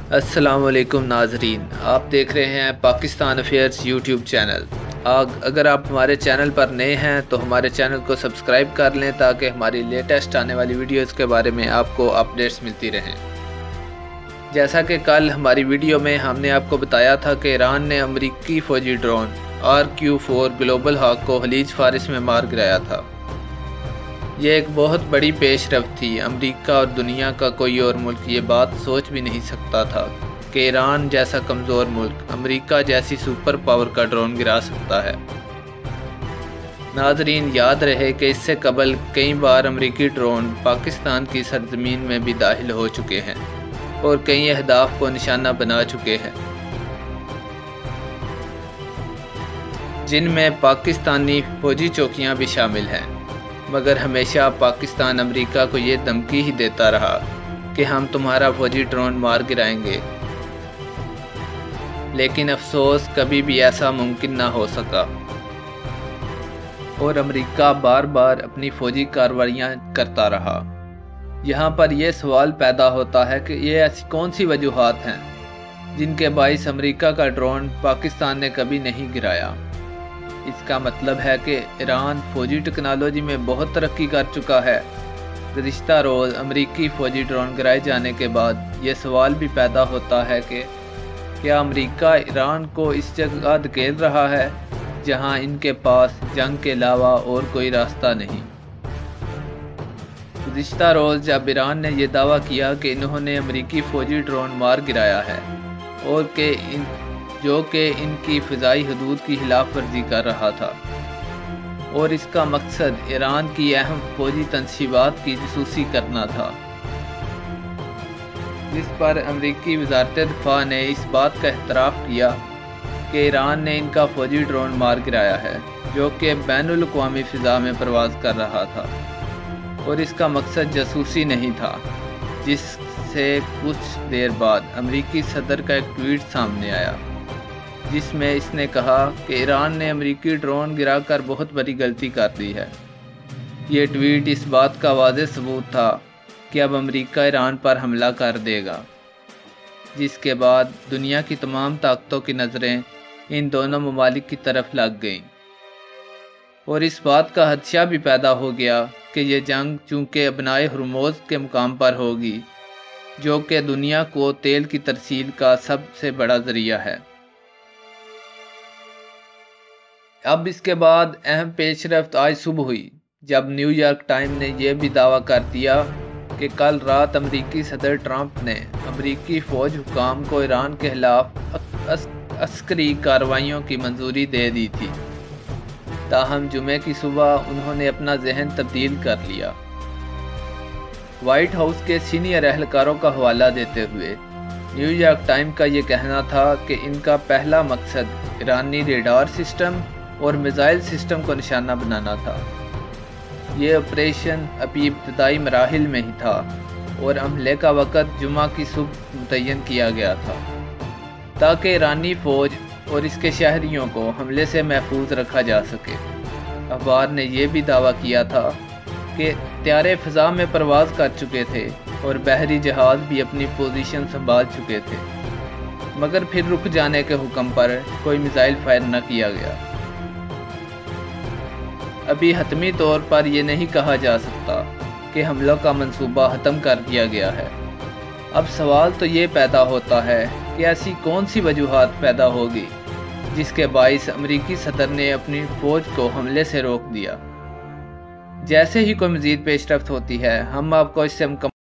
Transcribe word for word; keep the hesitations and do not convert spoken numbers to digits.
السلام علیکم ناظرین، آپ دیکھ رہے ہیں پاکستان افیئرز یوٹیوب چینل۔ اگر آپ ہمارے چینل پر نئے ہیں تو ہمارے چینل کو سبسکرائب کر لیں تاکہ ہماری لیٹسٹ آنے والی ویڈیوز کے بارے میں آپ کو اپڈیٹس ملتی رہیں۔ جیسا کہ کل ہماری ویڈیو میں ہم نے آپ کو بتایا تھا کہ ایران نے امریکی فوجی drone R Q four Global Hawk کو خلیج فارس میں مار گرایا تھا۔ یہ ایک بہت بڑی پیش رفت تھی۔ امریکہ اور دنیا کا کوئی اور ملک یہ بات سوچ بھی نہیں سکتا تھا کہ ایران جیسا کمزور ملک امریکہ جیسی سپر پاور کا ڈرون گرا سکتا ہے۔ ناظرین، یاد رہے کہ اس سے قبل کئی بار امریکی ڈرون پاکستان کی سرزمین میں بھی داخل ہو چکے ہیں اور کئی اہداف کو نشانہ بنا چکے ہیں، جن میں پاکستانی فوجی چوکیاں بھی شامل ہیں۔ مگر ہمیشہ پاکستان امریکہ کو یہ دھمکی ہی دیتا رہا کہ ہم تمہارا فوجی ڈرون مار گرائیں گے، لیکن افسوس کبھی بھی ایسا ممکن نہ ہو سکا اور امریکہ بار بار اپنی فوجی کارروائیاں کرتا رہا۔ یہاں پر یہ سوال پیدا ہوتا ہے کہ یہ ایسی کون سی وجوہات ہیں جن کے باعث امریکہ کا ڈرون پاکستان نے کبھی نہیں گرایا۔ اس کا مطلب ہے کہ ایران فوجی ٹیکنالوجی میں بہت ترقی کر چکا ہے۔ گزشتہ روز امریکی فوجی ڈرون گرائے جانے کے بعد یہ سوال بھی پیدا ہوتا ہے کہ کیا امریکہ ایران کو اس جگہ دھکیل رہا ہے جہاں ان کے پاس جنگ کے علاوہ اور کوئی راستہ نہیں۔ گزشتہ روز جب ایران نے یہ دعویٰ کیا کہ انہوں نے امریکی فوجی ڈرون مار گرایا ہے اور کہ ان جو کہ ان کی فضائی حدود کی خلاف ورزی کر رہا تھا اور اس کا مقصد ایران کی اہم فوجی تنصیبات کی جاسوسی کرنا تھا، جس پر امریکی وزارت دفاع نے اس بات کا اعتراف کیا کہ ایران نے ان کا فوجی ڈرون مار گرایا ہے جو کہ بین الاقوامی فضا میں پرواز کر رہا تھا اور اس کا مقصد جاسوسی نہیں تھا۔ جس سے کچھ دیر بعد امریکی صدر کا ایک ٹویٹ سامنے آیا جس میں اس نے کہا کہ ایران نے امریکی ڈرون گرا کر بہت بڑی غلطی کر دی ہے۔ یہ ٹویٹ اس بات کا واضح ثبوت تھا کہ اب امریکہ ایران پر حملہ کر دے گا، جس کے بعد دنیا کی تمام طاقتوں کی نظریں ان دونوں ممالک کی طرف لگ گئیں اور اس بات کا خدشہ بھی پیدا ہو گیا کہ یہ جنگ چونکہ ابنائے ہرموز کے مقام پر ہوگی، جو کہ دنیا کو تیل کی ترسیل کا سب سے بڑا ذریعہ ہے۔ اب اس کے بعد اہم پیش رفت آج صبح ہوئی جب نیو یارک ٹائم نے یہ بھی دعویٰ کر دیا کہ کل رات امریکی صدر ٹرمپ نے امریکی فوج حکام کو ایران کے خلاف عسکری کارروائیوں کی منظوری دے دی تھی، تاہم جمعے کی صبح انہوں نے اپنا ذہن تبدیل کر لیا۔ وائٹ ہاؤس کے سینئر اہلکاروں کا حوالہ دیتے ہوئے نیو یارک ٹائم کا یہ کہنا تھا کہ ان کا پہلا مقصد ایرانی ریڈار سسٹم اور میزائل سسٹم کو نشانہ بنانا تھا۔ یہ آپریشن ابھی ابتدائی مراحل میں ہی تھا اور حملے کا وقت جمعہ کی صبح متعین کیا گیا تھا تاکہ ایرانی فوج اور اس کے شہریوں کو حملے سے محفوظ رکھا جا سکے۔ اخبار نے یہ بھی دعویٰ کیا تھا کہ طیارے فضا میں پرواز کر چکے تھے اور بحری جہاز بھی اپنی پوزیشن سنبھال چکے تھے، مگر پھر رک جانے کے حکم پر کوئی میزائل فائر نہ کیا گیا۔ ابھی حتمی طور پر یہ نہیں کہا جا سکتا کہ حملوں کا منصوبہ ختم کر دیا گیا ہے۔ اب سوال تو یہ پیدا ہوتا ہے کہ ایسی کون سی وجوہات پیدا ہوگی جس کے باعث امریکی صدر نے اپنی فوج کو حملے سے روک دیا۔ جیسے ہی کوئی مزید پیش رفت ہوتی ہے ہم آپ کو اس سے مکمل